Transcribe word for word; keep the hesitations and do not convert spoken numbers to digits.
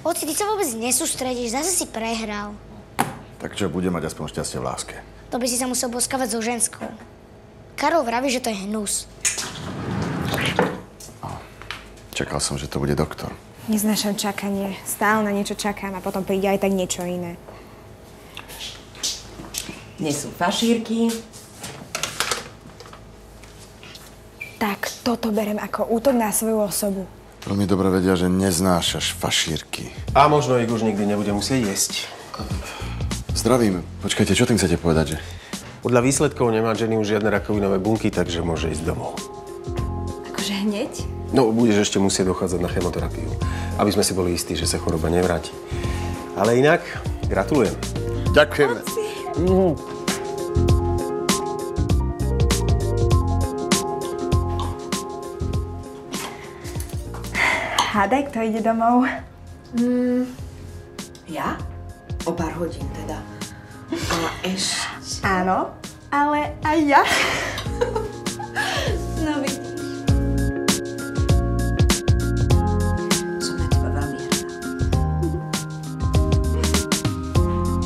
Oci, ty sa vôbec nesústredíš, zase si prehral. Tak čo, bude mať aspoň šťastie v láske. To by si sa musel boskavať so ženskou. Karol vraví, že to je hnus. Čakal som, že to bude doktor. Neznášam čakanie. Stále na niečo čakám a potom príde aj tak niečo iné. Dnes sú fašírky. Tak toto berem ako útok na svoju osobu. Veľmi dobre vedia, že neznášaš fašírky. A možno ich už nikdy nebude musieť jesť. Zdravím. Počkajte, čo tým chcete povedať, že? Podľa výsledkov nemá Jenny už žiadne rakovinové bunky, takže môže ísť domov. Akože hneď? No, budeš ešte musieť dochádzať na chemoterapiu, aby sme si boli istí, že sa choroba nevráti. Ale inak, gratulujem. Ďakujeme. Mm. Hádaj, kto ide domov? Mm, ja? O pár hodín teda. A ešte... Áno, ale aj ja.